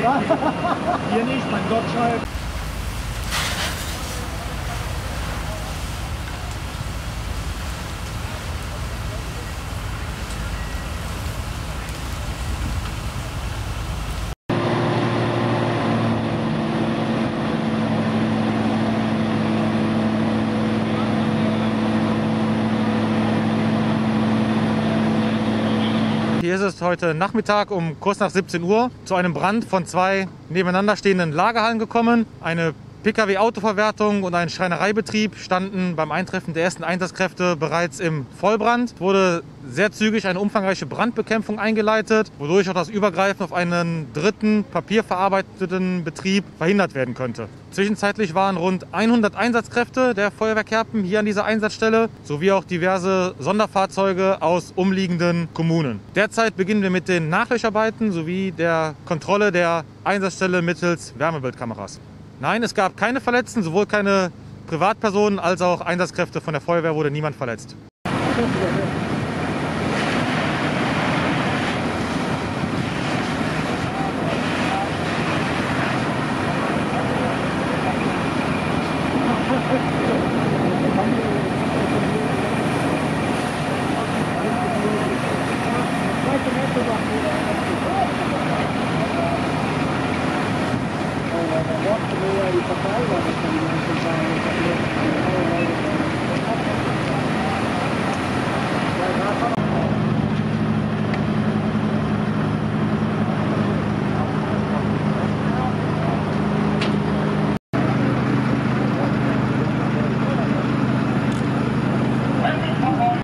Hier nicht, mein Gottschalk. Hier ist es heute Nachmittag um kurz nach 17 Uhr zu einem Brand von zwei nebeneinander stehenden Lagerhallen gekommen. Eine Pkw-Autoverwertung und ein Schreinereibetrieb standen beim Eintreffen der ersten Einsatzkräfte bereits im Vollbrand. Es wurde sehr zügig eine umfangreiche Brandbekämpfung eingeleitet, wodurch auch das Übergreifen auf einen dritten papierverarbeitenden Betrieb verhindert werden könnte. Zwischenzeitlich waren rund 100 Einsatzkräfte der Feuerwehr Kerpen hier an dieser Einsatzstelle, sowie auch diverse Sonderfahrzeuge aus umliegenden Kommunen. Derzeit beginnen wir mit den Nachlöscharbeiten sowie der Kontrolle der Einsatzstelle mittels Wärmebildkameras. Nein, es gab keine Verletzten, sowohl keine Privatpersonen als auch Einsatzkräfte von der Feuerwehr wurde niemand verletzt.